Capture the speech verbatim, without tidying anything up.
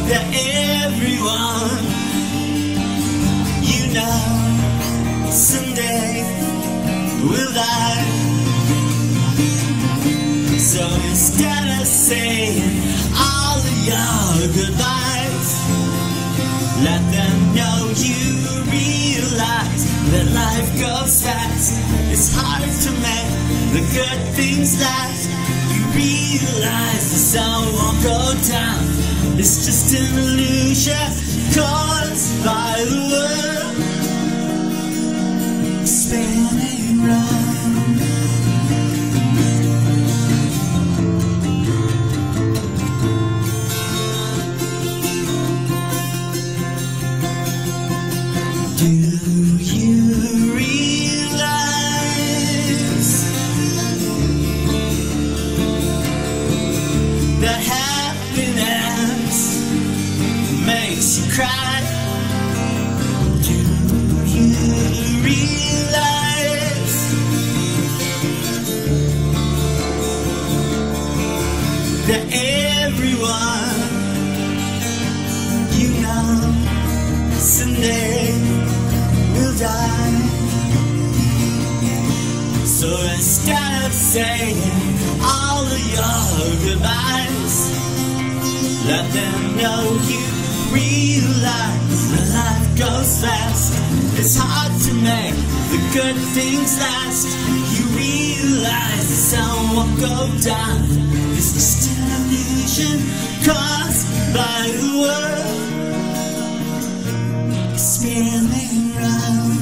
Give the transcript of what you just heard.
that everyone you know someday will die. So instead of saying all of your goodbyes, let them know you realize that life goes fast. It's hard to make the good things last. You realize the sun won't go down. It's just an illusion caused by the world spinning round. Do you realize that happiness makes you cry? Do you realize that everyone you know someday will die? So instead of saying all of your goodbyes, let them know you realize that life goes fast. It's hard to make the good things last. You realize the sun won't go down. It's just an illusion caused by the world spinning round.